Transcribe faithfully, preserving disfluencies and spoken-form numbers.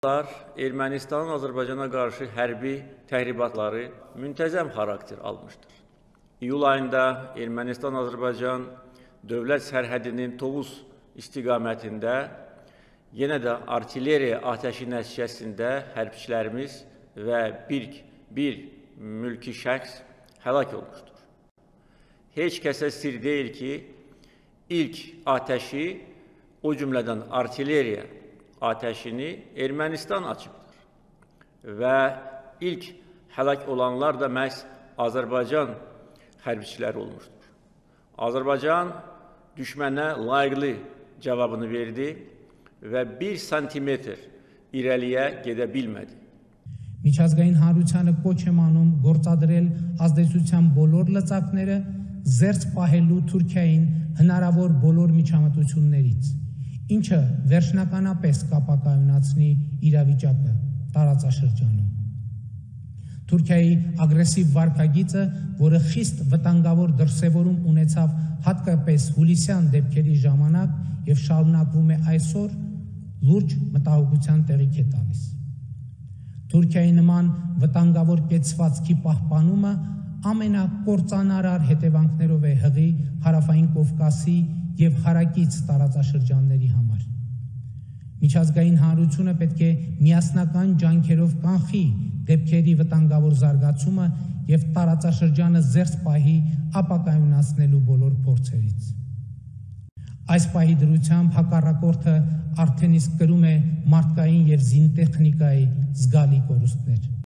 Ermənistanın Azərbaycana qarşı hərbi təhribatları müntəzəm xarakter almışdır. İyul ayında Ermənistan-Azərbaycan dövlət sərhədinin Tovuz istiqamətində yenə də artilleriya atəşi nəticəsində hərbçilərimiz və bir, bir mülki şəxs həlak olmuşdur. Heç kəsə sir deyil ki, ilk atəşi, o cümlədən artilleriya atəşini Ermənistan açıbdır və ilk həlak olanlar da məhz Azərbaycan hərbçiləri olmuşdur. Azərbaycan düşmənə layiqli cavabını verdi və bir santimetr irəliyə gedə bilmədi. Միջազգային հանրությանը կոչ եմ անում գործադրել ազդեցության բոլոր լծակները, զերծ պահելու Թուրքիային հնարավոր բոլոր միջամտություններից, ինչը վերջնականապես կապակայունացնի իրավիճակը տարածաշրջանում։ Թուրքիայի ագրեսիվ վարքագիծը, որը խիստ վտանգավոր դրսևորում ունեցավ հատկապես հուլիսյան դեպքերի ժամանակ եւ շարունակվում է այսօր, լուրջ մտահոգության տեղիք է տալիս։ Թուրքիայի նման վտանգավոր կեցվածքի պահպանումը ամենակործանարար հետևանքներով է հղի Հարավային Կովկասի եւ հարակից տարածաշրջանների համար։ Միջազգային հանրությունը պետք է միասնական ջանքերով կանխի դեպքերի վտանգավոր զարգացումը եւ տարածաշրջանը զերծ պահի ապակայունացնելու բոլոր փորձերից։ Այս պահի դրությամբ հակառակորդը արդեն իսկ կրում է մարդկային եւ զինտեխնիկայի զգալի կորուստներ։